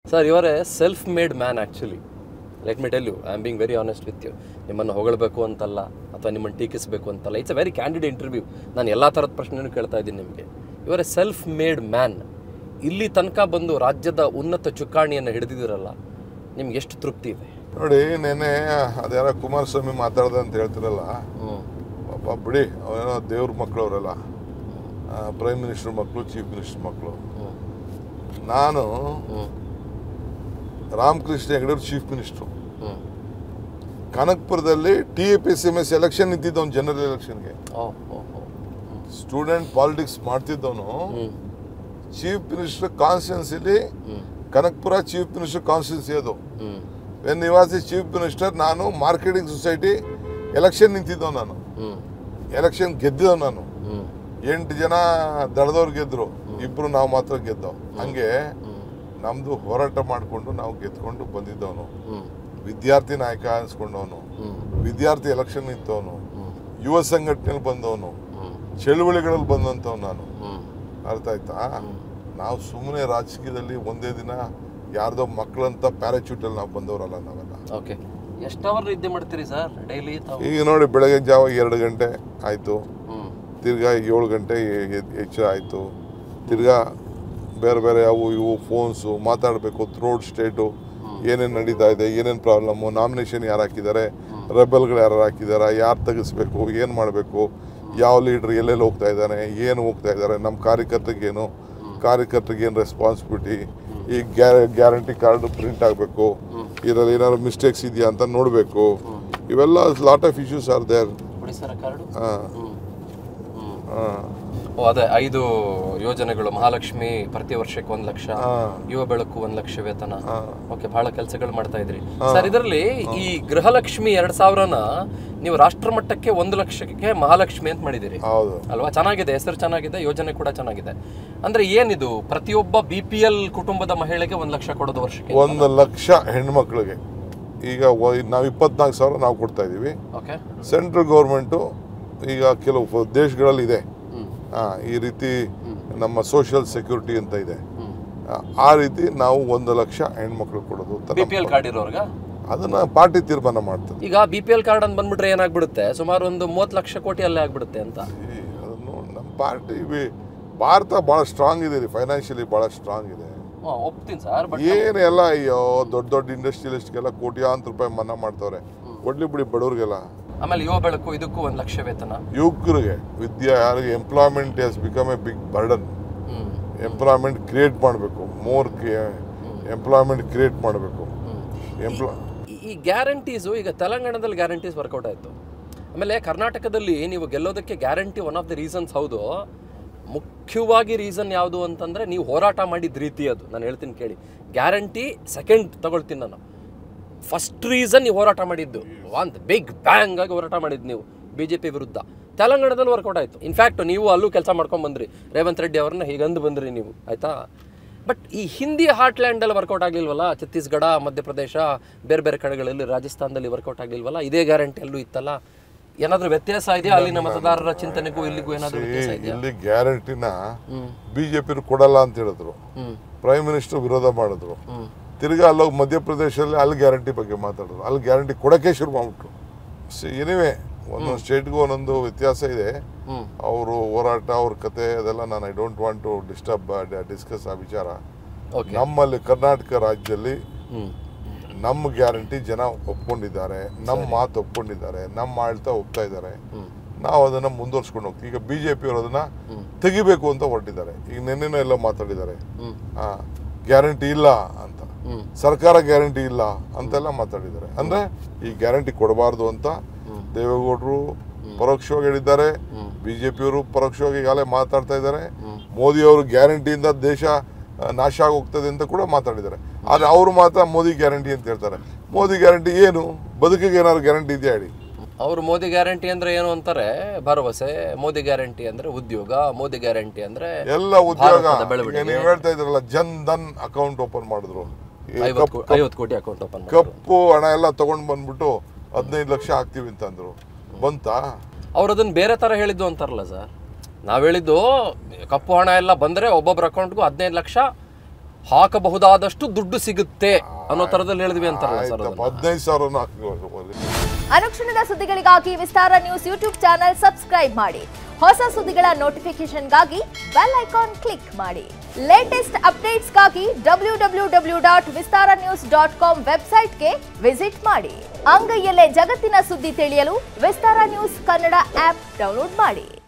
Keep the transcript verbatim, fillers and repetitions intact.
Sir you are a self made man actually. Let me tell you, I am being very honest with you. ನಿಮ್ಮನ್ನು ಹೊಗಳಬೇಕು ಅಂತಲ್ಲ ಅಥವಾ ನಿಮ್ಮನ್ನು ಟೀಕಿಸಬೇಕು ಅಂತಲ್ಲ. It's a very candid interview. ನಾನು ಎಲ್ಲ ಥರದ ಪ್ರಶ್ನೆಯನ್ನು ಕೇಳ್ತಾ ಇದ್ದೀನಿ ನಿಮಗೆ. You are a self made man. ಇಲ್ಲಿ ತನಕ ಬಂದು ರಾಜ್ಯದ ಉನ್ನತ ಚುಕ್ಕಾಣಿಯನ್ನು ಹಿಡಿದಿದ್ದೀರಲ್ಲ, ನಿಮ್ಗೆ ಎಷ್ಟು ತೃಪ್ತಿ ಇದೆ ನೋಡಿ. ನೆನೆ ಅದ್ಯಾರ ಕುಮಾರಸ್ವಾಮಿ ಮಾತಾಡ್ದೆ ಅಂತ ಹೇಳ್ತಿರಲ್ಲ, ಪಾಪ ಬಿಡಿ, ಅವೇನೋ ದೇವ್ರ ಮಕ್ಕಳು ಅವರೆಲ್ಲ, ಪ್ರೈಮ್ ಮಿನಿಸ್ಟರ್ ಮಕ್ಕಳು, ಚೀಫ್ ಮಿನಿಸ್ಟರ್ ಮಕ್ಕಳು. ನಾನು ರಾಮಕೃಷ್ಣ ಹೆಗಡೆ ಚೀಫ್ ಮಿನಿಸ್ಟ್ರು. ಕನಕಪುರದಲ್ಲಿ T A P C M S election ನಿಂತಿದ್ದವನು, ಜನರಲ್ ಎಲೆಕ್ಷನ್ಗೆ. ಸ್ಟೂಡೆಂಟ್ ಪಾಲಿಟಿಕ್ಸ್ ಮಾಡ್ತಿದ್ದವನು. ಚೀಫ್ ಮಿನಿಸ್ಟರ್ ಕಾನ್ಸ್ಟಿಟ್ಯೂನ್ಸಿಲಿ ಕನಕಪುರ ಚೀಫ್ ಮಿನಿಸ್ಟರ್ ಕಾನ್ಸ್ಟಿಟ್ಯೂನ್ಸಿ ಅದು. When he was the chief minister, ನಾನು ಮಾರ್ಕೆಟಿಂಗ್ ಸೊಸೈಟಿ ಎಲೆಕ್ಷನ್ ನಿಂತಿದ್ದವ್. ನಾನು ಎಲೆಕ್ಷನ್ ಗೆದ್ದಿದ್ದವ್. ನಾನು ಎಂಟು ಜನ ದಳದವ್ರು ಗೆದ್ರು, ಇಬ್ರು ನಾವು ಮಾತ್ರ ಗೆದ್ದವ್. ಹಂಗೆ ನಮ್ದು ಹೋರಾಟ ಮಾಡಿಕೊಂಡು ನಾವು ಗೆದ್ಕೊಂಡು ಬಂದಿದ್ದವನು. ವಿದ್ಯಾರ್ಥಿ ನಾಯಕ ಅನ್ಸ್ಕೊಂಡವನು, ವಿದ್ಯಾರ್ಥಿ ಎಲೆಕ್ಷನ್ ನಿಂತವನು, ಯುವ ಸಂಘಟನೆಯಲ್ಲಿ ಬಂದವನು, ಚಳುವಳಿಗಳಲ್ಲಿ ಬಂದಂಥವ್ ನಾನು. ಅರ್ಥ ಆಯ್ತಾ? ನಾವು ಸುಮ್ಮನೆ ರಾಜಕೀಯದಲ್ಲಿ ಒಂದೇ ದಿನ ಯಾರ್ದೋ ಮಕ್ಕಳಂತ ಪ್ಯಾರಾಚೂಟಲ್ಲಿ ನಾವು ಬಂದವರಲ್ಲ ನಾವೆಲ್ಲ. ಓಕೆ, ಎಷ್ಟು ಅವರ್ ನಿದ್ದೆ ಮಾಡ್ತೀರಿ ಸರ್ ಡೈಲಿ? ಈಗ ನೋಡಿ, ಬೆಳಗ್ಗೆ ಜಾವ ಎರಡು ಗಂಟೆ ಆಯಿತು, ತಿರ್ಗಾ ಏಳು ಗಂಟೆ ಎಚ್ಚರ ಆಯಿತು, ತಿರ್ಗಾ ಬೇರೆ ಬೇರೆ ಅವು ಇವು ಫೋನ್ಸು ಮಾತಾಡಬೇಕು. ಥ್ರೋಡ್ ಸ್ಟೇಟು ಏನೇನು ನಡೀತಾ ಇದೆ, ಏನೇನು ಪ್ರಾಬ್ಲಮ್ಮು, ನಾಮಿನೇಷನ್ ಯಾರು ಹಾಕಿದ್ದಾರೆ, ರೆಬಲ್ಗಳು ಯಾರು ಹಾಕಿದ್ದಾರೆ, ಯಾರು ತೆಗಿಸ್ಬೇಕು, ಏನು ಮಾಡಬೇಕು, ಯಾವ ಲೀಡ್ರ್ ಎಲ್ಲೆಲ್ಲಿ ಹೋಗ್ತಾ ಇದ್ದಾನೆ, ಏನು ಹೋಗ್ತಾ ಇದ್ದಾರೆ, ನಮ್ಮ ಕಾರ್ಯಕರ್ತರಿಗೇನು, ಕಾರ್ಯಕರ್ತರಿಗೆ ಏನು ರೆಸ್ಪಾನ್ಸಿಬಿಲಿಟಿ, ಈ ಗ್ಯಾರ ಗ್ಯಾರಂಟಿ ಕಾರ್ಡ್ ಪ್ರಿಂಟ್ ಆಗಬೇಕು, ಇದರಲ್ಲಿ ಏನಾದ್ರು ಮಿಸ್ಟೇಕ್ಸ್ ಇದೆಯಾ ಅಂತ ನೋಡಬೇಕು. ಇವೆಲ್ಲ lot of issues are there. ಹಾಂ ಹಾಂ ಅದೇ ಐದು ಯೋಜನೆಗಳು, ಮಹಾಲಕ್ಷ್ಮಿ ಪ್ರತಿ ವರ್ಷಕ್ಕೆ ಒಂದ್ ಲಕ್ಷ, ಯುವ ಬೆಳಕು ಒಂದ್ ಲಕ್ಷ ವೇತನ. ಓಕೆ, ಬಹಳ ಕೆಲಸಗಳು ಮಾಡ್ತಾ ಇದ್ರಿ ಸರ್. ಇದರಲ್ಲಿ ಈ ಗೃಹಲಕ್ಷ್ಮಿ ಎರಡ್ ಸಾವಿರನ ನೀವು ರಾಷ್ಟ್ರ ಮಟ್ಟಕ್ಕೆ ಒಂದು ಲಕ್ಷಕ್ಕೆ ಮಹಾಲಕ್ಷ್ಮಿ ಅಂತ ಮಾಡಿದಿರಿ ಅಲ್ವಾ? ಚೆನ್ನಾಗಿದೆ, ಹೆಸರು ಚೆನ್ನಾಗಿದೆ, ಯೋಜನೆ ಕೂಡ ಚೆನ್ನಾಗಿದೆ. ಅಂದ್ರೆ ಏನಿದು, ಪ್ರತಿಯೊಬ್ಬ ಬಿ ಪಿ ಎಲ್ ಕುಟುಂಬದ ಮಹಿಳೆಗೆ ಒಂದ್ ಲಕ್ಷ ಕೊಡೋದು ವರ್ಷಕ್ಕೆ? ಒಂದು ಲಕ್ಷ ಹೆಣ್ಮಕ್ಳಿಗೆ. ಈಗ ನಾವು ಇಪ್ಪತ್ನಾಲ್ಕು ಸಾವಿರ ನಾವು ಕೊಡ್ತಾ ಇದೀವಿ. ಸೆಂಟ್ರಲ್ ಗೌರ್ಮೆಂಟು ಈಗ ಕೆಲವು ದೇಶಗಳಲ್ಲಿ ಇದೆ ಈ ರೀತಿ, ನಮ್ಮ ಸೋಷಿಯಲ್ ಸೆಕ್ಯೂರಿಟಿ ಅಂತ ಇದೆ. ಆ ರೀತಿ ನಾವು ಒಂದು ಲಕ್ಷ ಹೆಣ್ಮಕ್ಳು ಕೊಡೋದು. ಬಿ ಪಿ ಎಲ್ ಕಾರ್ಡ್ ಇರೋರ್ಗ ಅದನ್ನ ಪಾರ್ಟಿ ತೀರ್ಮಾನ ಮಾಡ್ತದೆ. ಈಗ ಬಿ ಪಿ ಎಲ್ ಕಾರ್ಡ್ ಅಂತ ಬಂದ್ಬಿಟ್ರೆ ಏನಾಗ್ಬಿಡುತ್ತೆ, ಸುಮಾರು ಒಂದು ಮೂವತ್ತು ಲಕ್ಷ ಕೋಟಿ ಅಲ್ಲೇ ಆಗ್ಬಿಡುತ್ತೆ ಅಂತ. ಅದನ್ನು ನಮ್ಮ ಪಾರ್ಟಿ, ಭಾರತ ಬಹಳ ಸ್ಟ್ರಾಂಗ್ ಇದೆ, ಫೈನಾನ್ಷಿಯಲಿ ಬಹಳ ಸ್ಟ್ರಾಂಗ್ ಇದೆ. ಒಪ್ತೀನಿ ಸರ್. ಏನೆಲ್ಲ ಅಯ್ಯೋ ದೊಡ್ಡ ದೊಡ್ಡ ಇಂಡಸ್ಟ್ರಿಯಲಿಸ್ಟ್ಗೆಲ್ಲ ಕೋಟ್ಯಾಂತರ ರೂಪಾಯಿ ಮನ್ನಾ ಮಾಡ್ತವ್ರೆ. ಕೊಡ್ಲಿ ಬಿಡಿ ಬಡವ್ರಿಗೆಲ್ಲ. ಆಮೇಲೆ ಯುವ ಬೆಳಕು ಇದಕ್ಕೂ ಒಂದು ಲಕ್ಷ ವೇತನ. ಯುವಕರಿಗೆ ವಿದ್ಯಾ, ಯಾರಿಗೆ employment has become a big burden. Employment create ಮಾಡಬೇಕು, ಮೋರ್ ಎಂಪ್ಲಾಯ್ಮೆಂಟ್ ಕ್ರಿಯೇಟ್ ಮಾಡಬೇಕು. ಎಂಪ್ಲಾ ಈ ಗ್ಯಾರಂಟೀಸು ಈಗ ತೆಲಂಗಾಣದಲ್ಲಿ ಗ್ಯಾರಂಟೀಸ್ ವರ್ಕೌಟ್ ಆಯಿತು. ಆಮೇಲೆ ಕರ್ನಾಟಕದಲ್ಲಿ ನೀವು ಗೆಲ್ಲೋದಕ್ಕೆ guarantee one of the reasons. ಹೌದು, ಮುಖ್ಯವಾಗಿ ರೀಸನ್ ಯಾವುದು ಅಂತಂದರೆ ನೀವು ಹೋರಾಟ ಮಾಡಿದ ರೀತಿ. ಅದು ನಾನು ಹೇಳ್ತೀನಿ ಕೇಳಿ. ಗ್ಯಾರಂಟಿ ಸೆಕೆಂಡ್ ತಗೊಳ್ತೀನಿ ನಾನು. ಫಸ್ಟ್ ರೀಸನ್ ನೀವು ಹೋರಾಟ ಮಾಡಿದ್ದು, ಒಂದು ಬಿಗ್ ಬ್ಯಾಂಗ್ ಆಗಿ ಹೋರಾಟ ಮಾಡಿದ್ದು ನೀವು ಬಿ ಜೆ ಪಿ ವಿರುದ್ಧ. ತೆಲಂಗಾಣದಲ್ಲಿ ವರ್ಕೌಟ್ ಆಯಿತು. ಇನ್ಫ್ಯಾಕ್ಟ್ ನೀವು ಅಲ್ಲೂ ಕೆಲಸ ಮಾಡ್ಕೊಂಡು ಬಂದ್ರಿ, ರೇವಂತ್ ರೆಡ್ಡಿ ಅವ್ರನ್ನ ಹೀಗಂದು ಬಂದ್ರಿ ನೀವು, ಆಯಿತಾ? ಬಟ್ ಈ ಹಿಂದಿ ಹಾರ್ಟ್ಲ್ಯಾಂಡಲ್ಲಿ ವರ್ಕೌಟ್ ಆಗಲಿಲ್ವಲ್ಲ? ಛತ್ತೀಸ್ಗಢ, ಮಧ್ಯಪ್ರದೇಶ, ಬೇರೆ ಬೇರೆ ಕಡೆಗಳಲ್ಲಿ, ರಾಜಸ್ಥಾನದಲ್ಲಿ ವರ್ಕೌಟ್ ಆಗಲಿಲ್ವಲ್ಲ? ಇದೇ ಗ್ಯಾರಂಟಿ ಅಲ್ಲೂ ಇತ್ತಲ್ಲ. ಏನಾದರೂ ವ್ಯತ್ಯಾಸ ಇದೆಯಾ ಅಲ್ಲಿನ ಮತದಾರರ ಚಿಂತನೆಗೂ ಇಲ್ಲಿಗೂ ಏನಾದರೂ ವ್ಯತ್ಯಾಸ ಇದೆಯಾ? ಇಲ್ಲಿ ಗ್ಯಾರಂಟಿನ ಬಿಜೆಪಿ ಕೊಡಲ್ಲ ಅಂತ ಹೇಳಿದ್ರು, ಪ್ರೈಮ್ ಮಿನಿಸ್ಟರ್ ವಿರೋಧ ಮಾಡಿದ್ರು. ತಿರ್ಗಾ ಅಲ್ಲೋಗಿ ಮಧ್ಯಪ್ರದೇಶದಲ್ಲಿ ಅಲ್ಲಿ ಗ್ಯಾರಂಟಿ ಬಗ್ಗೆ ಮಾತಾಡಿದ್ರು, ಅಲ್ಲಿ ಗ್ಯಾರಂಟಿ ಕೊಡೋಕ್ಕೆ ಶುರು ಮಾಡ್ಬಿಟ್ರು. ಏನಿವೆ, ಒಂದೊಂದು ಸ್ಟೇಟ್ಗೂ ಒಂದೊಂದು ವ್ಯತ್ಯಾಸ ಇದೆ. ಅವರು ಹೋರಾಟ, ಅವ್ರ ಕತೆ ಅದೆಲ್ಲ ನಾನು I don't want to disturb discuss ಆ ವಿಚಾರ. ನಮ್ಮಲ್ಲಿ ಕರ್ನಾಟಕ ರಾಜ್ಯದಲ್ಲಿ ನಮ್ಮ ಗ್ಯಾರಂಟಿ ಜನ ಒಪ್ಕೊಂಡಿದ್ದಾರೆ, ನಮ್ಮ ಮಾತು ಒಪ್ಕೊಂಡಿದ್ದಾರೆ, ನಮ್ಮ ಆಳ್ತ ಒಪ್ತಾ ಇದ್ದಾರೆ. ನಾವು ಅದನ್ನ ಮುಂದುವರ್ಸ್ಕೊಂಡು ಹೋಗ್ತೀವಿ. ಈಗ ಬಿಜೆಪಿ ಅವರು ಅದನ್ನ ತೆಗಿಬೇಕು ಅಂತ ಹೊರಟಿದ್ದಾರೆ. ಈಗ ನಿನ್ನೆನೂ ಎಲ್ಲ ಮಾತಾಡಿದ್ದಾರೆ, ಗ್ಯಾರಂಟಿ ಇಲ್ಲ ಅಂತ, ಸರ್ಕಾರ ಗ್ಯಾರಂಟಿ ಇಲ್ಲ ಅಂತೆಲ್ಲ ಮಾತಾಡಿದ್ದಾರೆ. ಅಂದ್ರೆ ಈ ಗ್ಯಾರಂಟಿ ಕೊಡಬಾರ್ದು ಅಂತ ದೇವೇಗೌಡರು ಪರೋಕ್ಷವಾಗಿ ಹೇಳಿದ್ದಾರೆ, ಬಿಜೆಪಿಯವರು ಪರೋಕ್ಷವಾಗಿ ಈಗಾಗಲೇ ಮಾತಾಡ್ತಾ ಇದ್ದಾರೆ. ಮೋದಿ ಅವರು ಗ್ಯಾರಂಟಿಯಿಂದ ದೇಶ ನಾಶ ಆಗೋಗ್ತದೆ ಅಂತ ಕೂಡ ಮಾತಾಡಿದ್ದಾರೆ. ಆದ್ರೆ ಅವರು ಮಾತ್ರ ಮೋದಿ ಗ್ಯಾರಂಟಿ ಅಂತ ಹೇಳ್ತಾರೆ. ಮೋದಿ ಗ್ಯಾರಂಟಿ ಏನು? ಬದುಕಿಗೆ ಏನಾದ್ರು ಗ್ಯಾರಂಟಿ ಇದೆಯಾ ಹೇಳಿ? ಅವರು ಮೋದಿ ಗ್ಯಾರಂಟಿ ಅಂದ್ರೆ ಏನು ಅಂತಾರೆ, ಭರವಸೆ. ಮೋದಿ ಗ್ಯಾರಂಟಿ ಅಂದ್ರೆ ಉದ್ಯೋಗ, ಮೋದಿ ಗ್ಯಾರಂಟಿ ಅಂದ್ರೆ ಎಲ್ಲ ಉದ್ಯೋಗ. ನೀವು ಹೇಳ್ತಾ ಇದ್ರಲ್ಲ, ಜನ್ ಧನ್ ಅಕೌಂಟ್ ಓಪನ್ ಮಾಡಿದ್ರು, ಐವತ್ತು ಕೋಟಿ ಅಕೌಂಟ್ ಓಪನ್, ಕಪ್ಪು ಹಣ ಎಲ್ಲ ತಗೊಂಡ್ ಬಂದ್ಬಿಟ್ಟು ಹದಿನೈದು ಲಕ್ಷ ಹಾಕ್ತಿವಿ ಅಂತಂದ್ರು. ಬಂತಾ? ಅವ್ರು ಅದನ್ನ ಬೇರೆ ತರ ಹೇಳಿದ್ದು ಅಂತಾರಲ್ಲ ಸರ್. ನಾವ್ ಹೇಳಿದ್ದು ಕಪ್ಪು ಹಣ ಎಲ್ಲ ಬಂದ್ರೆ ಒಬ್ಬೊಬ್ಬರ ಅಕೌಂಟ್ಗೂ ಹದಿನೈದು ಲಕ್ಷ ಹಾಕಬಹುದಾದಷ್ಟು ದುಡ್ಡು ಸಿಗುತ್ತೆ ಅನ್ನೋ ತರದಲ್ಲಿ ಹೇಳಿದ್ವಿ ಅಂತಾರಲ್ಲ ಸರ್. ಹದಿನೈದು ಸಾವಿರ ಹಾಕಿ. ಅನುಕ್ಷಣದ ಸುದ್ದಿಗಳಿಗಾಗಿ Vistara news YouTube channel subscribe ಮಾಡಿ. ಹೊಸ ಸುದ್ದಿಗಳ ನೋಟಿಫಿಕೇಶನ್ಗಾಗಿ ಬೆಲ್ ಐಕಾನ್ ಕ್ಲಿಕ್ ಮಾಡಿ. ಲೇಟೆಸ್ಟ್ ಅಪ್ಡೇಟ್ಸ್ಗಾಗಿ W W W dot Vistara news dot com ವೆಬ್ಸೈಟ್ಗೆ ವಿಸಿಟ್ ಮಾಡಿ. ಅಂಗೈಯಲ್ಲೇ ಜಗತ್ತಿನ ಸುದ್ದಿ ತಿಳಿಯಲು Vistara news Kannada app download ಮಾಡಿ.